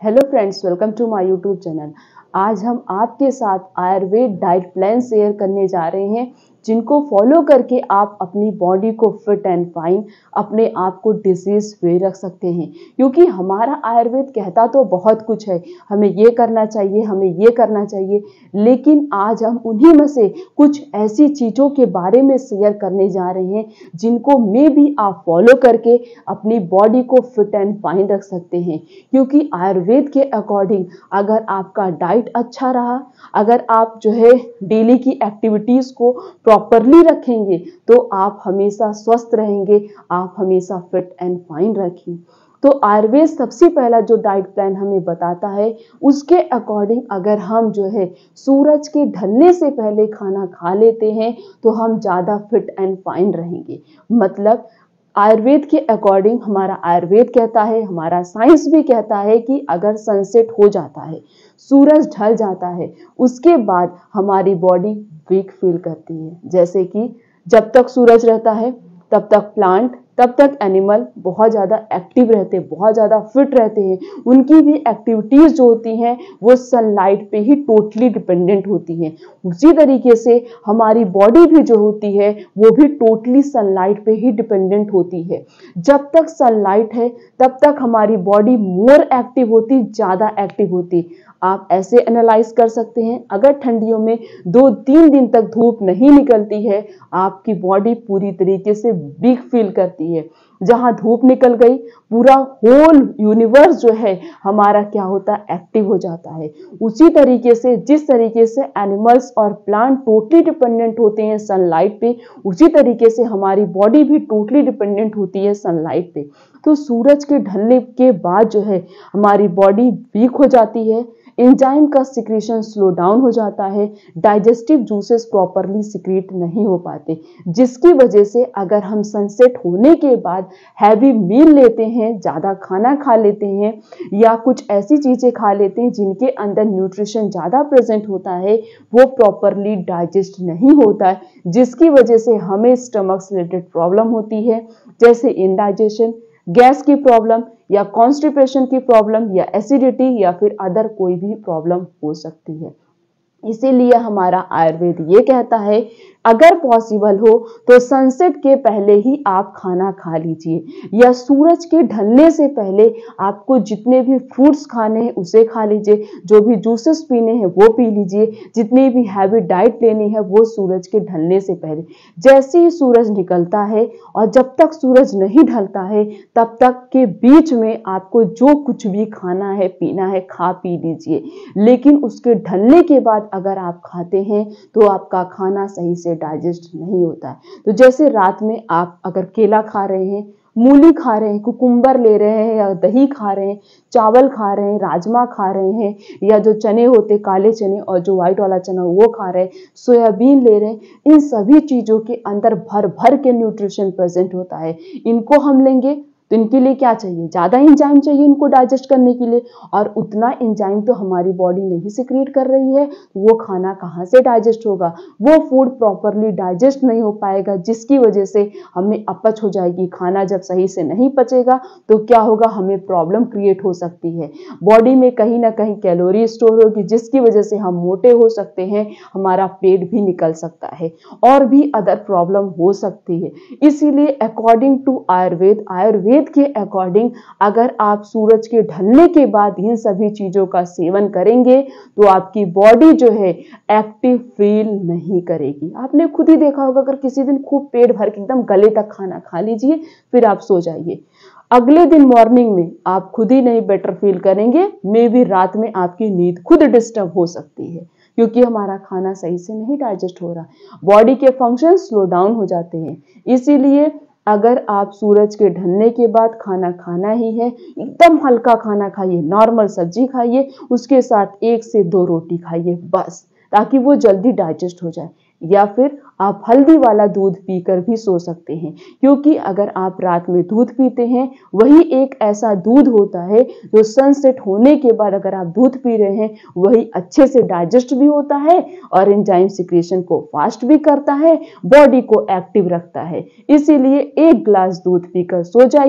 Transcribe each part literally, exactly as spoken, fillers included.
Hello friends, welcome to my YouTube channel. आज हम आपके साथ आयुर्वेद डाइट प्लान शेयर करने जा रहे हैं, जिनको फॉलो करके आप अपनी बॉडी को फिट एंड फाइन, अपने आप को डिजीज फ्री रख सकते हैं। क्योंकि हमारा आयुर्वेद कहता तो बहुत कुछ है, हमें ये करना चाहिए, हमें ये करना चाहिए, लेकिन आज हम उन्हीं में से कुछ ऐसी चीज़ों के बारे में शेयर करने जा रहे हैं जिनको मे भी आप फॉलो करके अपनी बॉडी को फिट एंड फाइन रख सकते हैं। क्योंकि आयुर्वेद के अकॉर्डिंग अगर आपका डाइट अच्छा रहा, अगर आप जो है डेली की एक्टिविटीज़ को प्रॉपरली रखेंगे तो आप हमेशा स्वस्थ रहेंगे, आप हमेशा फिट एंड फाइन रखें। तो आयुर्वेद सबसे पहला जो डाइट प्लान हमें बताता है, उसके अकॉर्डिंग अगर हम जो है सूरज के ढलने से पहले खाना खा लेते हैं तो हम ज़्यादा फिट एंड फाइन रहेंगे। मतलब आयुर्वेद के अकॉर्डिंग हमारा आयुर्वेद कहता है, हमारा साइंस भी कहता है कि अगर सनसेट हो जाता है, सूरज ढल जाता है, उसके बाद हमारी बॉडी वीक फील करती है। जैसे कि जब तक सूरज रहता है तब तक प्लांट, तब तक एनिमल बहुत ज़्यादा एक्टिव रहते हैं, बहुत ज़्यादा फिट रहते हैं। उनकी भी एक्टिविटीज़ जो होती हैं वो सनलाइट पे ही टोटली डिपेंडेंट होती हैं। उसी तरीके से हमारी बॉडी भी जो होती है वो भी टोटली सनलाइट पे ही डिपेंडेंट होती है। जब तक सनलाइट है तब तक हमारी बॉडी मोर एक्टिव होती, ज़्यादा एक्टिव होती। आप ऐसे एनालाइज कर सकते हैं, अगर ठंडियों में दो तीन दिन तक धूप नहीं निकलती है, आपकी बॉडी पूरी तरीके से वीक फील करती है। जहां धूप निकल गई, पूरा होल यूनिवर्स जो है हमारा क्या होता है, एक्टिव हो जाता है। उसी तरीके से जिस तरीके से एनिमल्स और प्लांट टोटली डिपेंडेंट होते हैं सनलाइट पे, उसी तरीके से हमारी बॉडी भी टोटली डिपेंडेंट होती है सनलाइट पे। तो सूरज के ढलने के बाद जो है हमारी बॉडी वीक हो जाती है, एंजाइम का सिक्रीशन स्लो डाउन हो जाता है, डाइजेस्टिव जूसेस प्रॉपरली सिक्रीट नहीं हो पाते, जिसकी वजह से अगर हम सनसेट होने के बाद हैवी मील लेते हैं, ज़्यादा खाना खा लेते हैं या कुछ ऐसी चीज़ें खा लेते हैं जिनके अंदर न्यूट्रिशन ज़्यादा प्रेजेंट होता है, वो प्रॉपरली डाइजेस्ट नहीं होता है, जिसकी वजह से हमें स्टमक से रिलेटेड प्रॉब्लम होती है, जैसे इंडाइजेशन, गैस की प्रॉब्लम या कॉन्स्टिपेशन की प्रॉब्लम या एसिडिटी या फिर अदर कोई भी प्रॉब्लम हो सकती है। इसीलिए हमारा आयुर्वेद ये कहता है, अगर पॉसिबल हो तो सनसेट के पहले ही आप खाना खा लीजिए, या सूरज के ढलने से पहले आपको जितने भी फ्रूट्स खाने हैं उसे खा लीजिए, जो भी जूसेस पीने हैं वो पी लीजिए, जितनी भी हैवी डाइट लेनी है वो सूरज के ढलने से पहले। जैसे ही सूरज निकलता है और जब तक सूरज नहीं ढलता है तब तक के बीच में आपको जो कुछ भी खाना है, पीना है, खा पी लीजिए। लेकिन उसके ढलने के बाद अगर आप खाते हैं तो आपका खाना सही से डाइजेस्ट नहीं होता है। तो जैसे रात में आप अगर केला खा रहे हैं, मूली खा रहे हैं, कुकुम्बर ले रहे हैं, या दही खा रहे हैं, चावल खा रहे हैं, राजमा खा रहे हैं, या जो चने होते काले चने और जो व्हाइट वाला चना वो खा रहे हैं, सोयाबीन ले रहे हैं, इन सभी चीज़ों के अंदर भर भर के न्यूट्रिशन प्रेजेंट होता है। इनको हम लेंगे तो इनके लिए क्या चाहिए, ज़्यादा एंजाइम चाहिए इनको डाइजेस्ट करने के लिए, और उतना एंजाइम तो हमारी बॉडी नहीं सिक्रीट कर रही है, वो खाना कहाँ से डाइजेस्ट होगा, वो फूड प्रॉपरली डाइजेस्ट नहीं हो पाएगा, जिसकी वजह से हमें अपच हो जाएगी। खाना जब सही से नहीं पचेगा तो क्या होगा, हमें प्रॉब्लम क्रिएट हो सकती है। बॉडी में कहीं ना कहीं कैलोरी स्टोर होगी, जिसकी वजह से हम मोटे हो सकते हैं, हमारा पेट भी निकल सकता है, और भी अदर प्रॉब्लम हो सकती है। इसीलिए अकॉर्डिंग टू आयुर्वेद आयुर्वेद के अकॉर्डिंग अगर आप सूरज के ढलने के बाद इन सभी चीजों का सेवन करेंगे तो आपकी बॉडी जो है एक्टिव फील नहीं करेगी। आपने खुद ही देखा होगा, अगर किसी दिन खूब पेट भर के एकदम गले तक खाना खा लीजिए, फिर आप सो जाइए, अगले दिन मॉर्निंग में आप खुद ही नहीं बेटर फील करेंगे, मे बी रात में आपकी नींद खुद डिस्टर्ब हो सकती है, क्योंकि हमारा खाना सही से नहीं डाइजेस्ट हो रहा, बॉडी के फंक्शन स्लो डाउन हो जाते हैं। इसीलिए अगर आप सूरज के ढलने के बाद खाना खाना ही है, एकदम हल्का खाना खाइए, नॉर्मल सब्जी खाइए, उसके साथ एक से दो रोटी खाइए बस, ताकि वो जल्दी डाइजेस्ट हो जाए। या फिर आप हल्दी वाला दूध पीकर भी सो सकते हैं, क्योंकि अगर आप रात में दूध पीते हैं, वही एक ऐसा दूध होता है जो सनसेट होने के बाद अगर आप दूध पी रहे हैं, वही अच्छे से डाइजेस्ट भी होता है और एंजाइम सिक्रीशन को फास्ट भी करता है, बॉडी को एक्टिव रखता है। इसीलिए एक ग्लास दूध पीकर सो जाइए,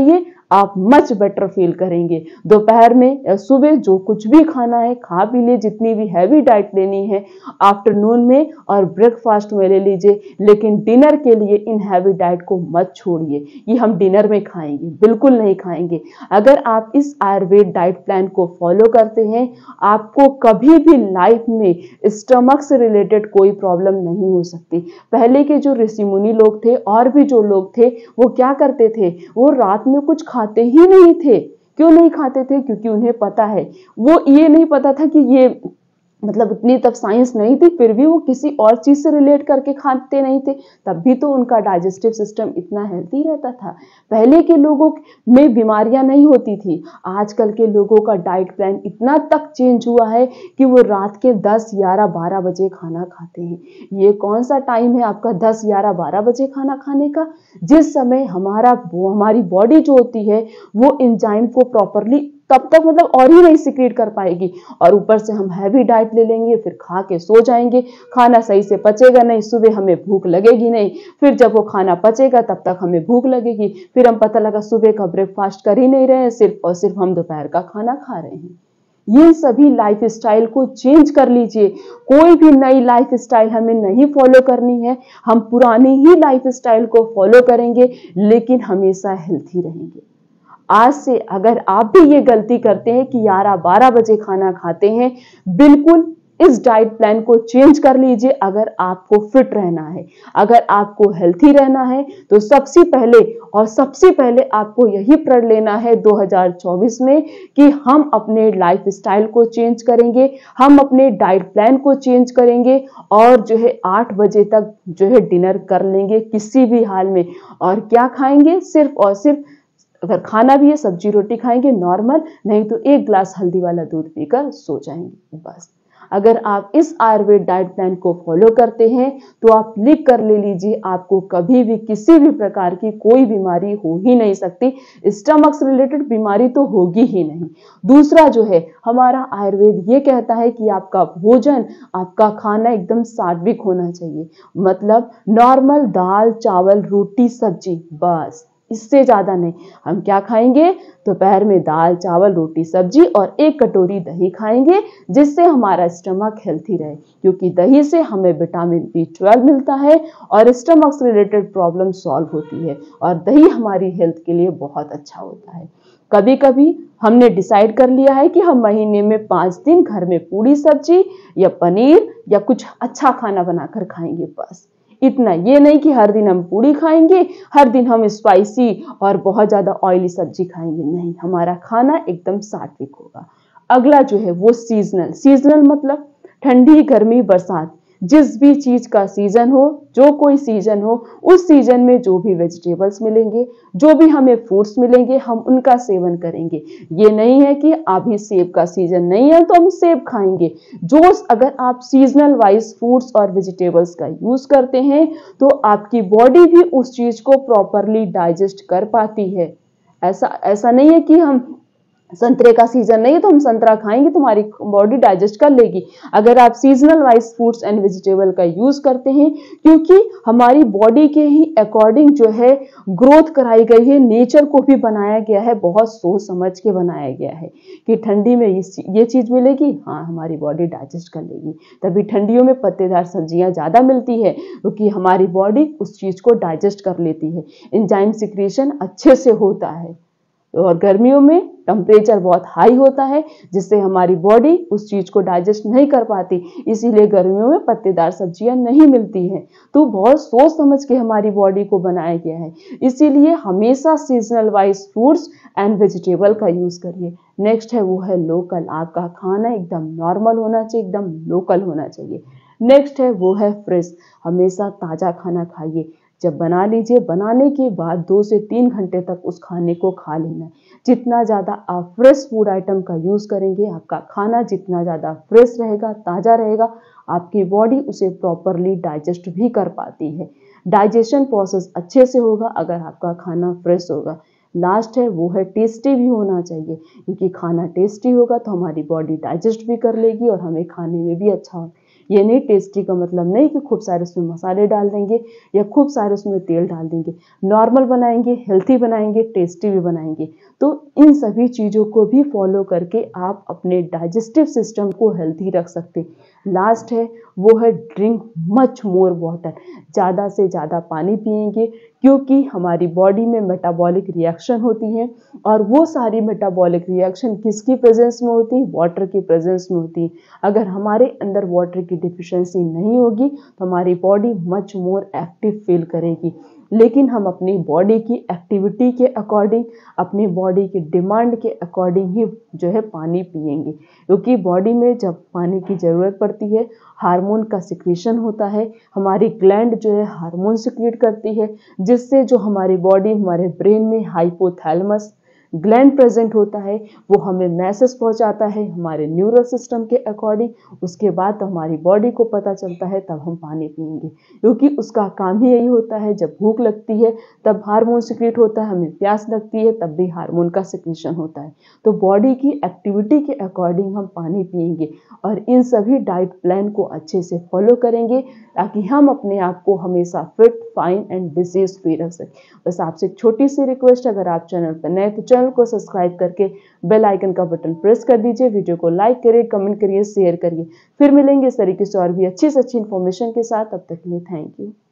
आप मच बेटर फील करेंगे। दोपहर में या सुबह जो कुछ भी खाना है खा पी लिए, जितनी भी हैवी डाइट लेनी है आफ्टरनून में और ब्रेकफास्ट में ले लीजिए, लेकिन डिनर के लिए इन हैवी डाइट को मत छोड़िए कि हम डिनर में खाएंगे, बिल्कुल नहीं खाएंगे। अगर आप इस आयुर्वेद डाइट प्लान को फॉलो करते हैं, आपको कभी भी लाइफ में स्टमक से रिलेटेड कोई प्रॉब्लम नहीं हो सकती। पहले के जो ऋषि मुनि लोग थे और भी जो लोग थे, वो क्या करते थे, वो रात में कुछ खाते ही नहीं थे। क्यों नहीं खाते थे? क्योंकि उन्हें पता है, वो ये नहीं पता था कि ये मतलब इतनी तब साइंस नहीं थी, फिर भी वो किसी और चीज से रिलेट करके खाते नहीं थे, तब भी तो उनका डाइजेस्टिव सिस्टम इतना हेल्थी रहता था। पहले के लोगों में बीमारियां नहीं होती थी। आजकल के लोगों का डाइट प्लान इतना तक चेंज हुआ है कि वो रात के दस ग्यारह बारह बजे खाना खाते हैं। ये कौन सा टाइम है आपका दस ग्यारह बारह बजे खाना खाने का? जिस समय हमारा हमारी बॉडी जो होती है वो एंजाइम को प्रॉपरली तब तक मतलब और ही नहीं सिक्रीट कर पाएगी, और ऊपर से हम हैवी डाइट ले लेंगे, फिर खा के सो जाएंगे, खाना सही से पचेगा नहीं, सुबह हमें भूख लगेगी नहीं, फिर जब वो खाना पचेगा तब तक हमें भूख लगेगी, फिर हम पता लगा सुबह का ब्रेकफास्ट कर ही नहीं रहे हैं, सिर्फ और सिर्फ हम दोपहर का खाना खा रहे हैं। ये सभी लाइफ स्टाइल को चेंज कर लीजिए। कोई भी नई लाइफ स्टाइल हमें नहीं फॉलो करनी है, हम पुरानी ही लाइफ स्टाइल को फॉलो करेंगे, लेकिन हमेशा हेल्थी रहेंगे। आज से अगर आप भी ये गलती करते हैं कि ग्यारह बारह बजे खाना खाते हैं, बिल्कुल इस डाइट प्लान को चेंज कर लीजिए। अगर आपको फिट रहना है, अगर आपको हेल्थी रहना है, तो सबसे पहले और सबसे पहले आपको यही प्रण लेना है दो हज़ार चौबीस में कि हम अपने लाइफ स्टाइल को चेंज करेंगे, हम अपने डाइट प्लान को चेंज करेंगे, और जो है आठ बजे तक जो है डिनर कर लेंगे किसी भी हाल में। और क्या खाएंगे? सिर्फ और सिर्फ, अगर खाना भी है सब्जी रोटी खाएंगे नॉर्मल, नहीं तो एक ग्लास हल्दी वाला दूध पीकर सो जाएंगे बस। अगर आप इस आयुर्वेद डाइट प्लान को फॉलो करते हैं तो आप लिख कर ले लीजिए, आपको कभी भी किसी भी प्रकार की कोई बीमारी हो ही नहीं सकती। स्टमक से रिलेटेड बीमारी तो होगी ही नहीं। दूसरा जो है, हमारा आयुर्वेद ये कहता है कि आपका भोजन, आपका खाना एकदम सात्विक होना चाहिए, मतलब नॉर्मल दाल चावल रोटी सब्जी, बस इससे ज्यादा नहीं। हम क्या खाएंगे? दोपहर में दाल चावल रोटी सब्जी और एक कटोरी दही खाएंगे, जिससे हमारा स्टमक हेल्थी रहे, क्योंकि दही से हमें विटामिन बी ट्वेल्व मिलता है और स्टमक से रिलेटेड प्रॉब्लम सॉल्व होती है, और दही हमारी हेल्थ के लिए बहुत अच्छा होता है। कभी कभी हमने डिसाइड कर लिया है कि हम महीने में पांच दिन घर में पूरी सब्जी या पनीर या कुछ अच्छा खाना बनाकर खाएंगे, बस इतना। ये नहीं कि हर दिन हम पूरी खाएंगे, हर दिन हम स्पाइसी और बहुत ज्यादा ऑयली सब्जी खाएंगे, नहीं, हमारा खाना एकदम सात्विक होगा। अगला जो है वो सीजनल। सीजनल मतलब ठंडी गर्मी बरसात, जिस भी चीज का सीजन हो, जो कोई सीजन हो, उस सीजन में जो भी वेजिटेबल्स मिलेंगे, जो भी हमें फ्रूट्स मिलेंगे, हम उनका सेवन करेंगे। ये नहीं है कि अभी सेब का सीजन नहीं है तो हम सेब खाएंगे। जो अगर आप सीजनल वाइज फ्रूट्स और वेजिटेबल्स का यूज करते हैं तो आपकी बॉडी भी उस चीज को प्रॉपरली डाइजेस्ट कर पाती है। ऐसा ऐसा नहीं है कि हम संतरे का सीजन नहीं है तो हम संतरा खाएंगे, तुम्हारी बॉडी डाइजेस्ट कर लेगी। अगर आप seasonal wise fruits and vegetable का यूज करते हैं, क्योंकि हमारी बॉडी के ही अकॉर्डिंग जो है ग्रोथ कराई गई है, नेचर को भी बनाया गया है, बहुत सोच समझ के बनाया गया है कि ठंडी में ये चीज मिलेगी, हाँ हमारी बॉडी डाइजेस्ट कर लेगी। तभी ठंडियों में पत्तेदार सब्जियां ज्यादा मिलती है, क्योंकि हमारी बॉडी उस चीज को डाइजेस्ट कर लेती है, एंजाइम सिक्रीशन अच्छे से होता है। और गर्मियों में टेम्परेचर बहुत हाई होता है, जिससे हमारी बॉडी उस चीज को डाइजेस्ट नहीं कर पाती, इसीलिए गर्मियों में पत्तेदार सब्जियां नहीं मिलती हैं। तो बहुत सोच समझ के हमारी बॉडी को बनाया गया है, इसीलिए हमेशा seasonal wise fruits and vegetable का यूज करिए। नेक्स्ट है वो है लोकल। आपका खाना एकदम नॉर्मल होना चाहिए, एकदम लोकल होना चाहिए। नेक्स्ट है वो है फ्रेश। हमेशा ताजा खाना खाइए। जब बना लीजिए, बनाने के बाद दो से तीन घंटे तक उस खाने को खा लेना है। जितना ज़्यादा आप फ्रेश फूड आइटम का यूज़ करेंगे, आपका खाना जितना ज़्यादा फ्रेश रहेगा, ताज़ा रहेगा, आपकी बॉडी उसे प्रॉपरली डाइजेस्ट भी कर पाती है। डाइजेशन प्रोसेस अच्छे से होगा अगर आपका खाना फ्रेश होगा। लास्ट है वो है टेस्टी भी होना चाहिए, क्योंकि खाना टेस्टी होगा तो हमारी बॉडी डाइजेस्ट भी कर लेगी और हमें खाने में भी अच्छा होगा। ये नहीं टेस्टी का मतलब नहीं कि खूब सारे उसमें मसाले डाल देंगे या खूब सारे उसमें तेल डाल देंगे। नॉर्मल बनाएंगे, हेल्थी बनाएंगे, टेस्टी भी बनाएंगे। तो इन सभी चीज़ों को भी फॉलो करके आप अपने डाइजेस्टिव सिस्टम को हेल्थी रख सकते हैं। लास्ट है वो है ड्रिंक मच मोर वाटर। ज़्यादा से ज़्यादा पानी पिएंगे क्योंकि हमारी बॉडी में मेटाबॉलिक रिएक्शन होती है और वो सारी मेटाबॉलिक रिएक्शन किसकी प्रेजेंस में होती है? वाटर की प्रेजेंस में होती है। अगर हमारे अंदर वाटर की डिफिशिएंसी नहीं होगी तो हमारी body much more active feel करेगी। लेकिन हम अपनी बॉडी की एक्टिविटी के अकॉर्डिंग, अपनी बॉडी की डिमांड के अकॉर्डिंग ही जो है पानी पिएंगे, क्योंकि बॉडी में जब पानी की ज़रूरत पड़ती है हार्मोन का सिक्रीशन होता है, हमारी ग्लैंड जो है हार्मोन सिक्रीट करती है, जिससे जो हमारी बॉडी, हमारे ब्रेन में हाइपोथैलेमस ग्लैंड प्रेजेंट होता है, वो हमें मैसेज पहुंचाता है हमारे न्यूरल सिस्टम के अकॉर्डिंग। उसके बाद तो हमारी बॉडी को पता चलता है, तब हम पानी पिएंगे, क्योंकि उसका काम ही यही होता है। जब भूख लगती है तब हार्मोन सिक्रीट होता है, हमें प्यास लगती है तब भी हार्मोन का सिक्रीशन होता है। तो बॉडी की एक्टिविटी के अकॉर्डिंग हम पानी पिएंगे और इन सभी डाइट प्लान को अच्छे से फॉलो करेंगे ताकि हम अपने आप को हमेशा fit, fine and disease free रख सकें। बस आपसे एक छोटी सी रिक्वेस्ट, अगर आप चैनल पर नए तो चैनल को सब्सक्राइब करके बेल आइकन का बटन प्रेस कर दीजिए। वीडियो को लाइक करिए, कमेंट करिए, शेयर करिए। फिर मिलेंगे इस तरीके से और भी अच्छी से अच्छी इन्फॉर्मेशन के साथ। तब तक के लिए थैंक यू।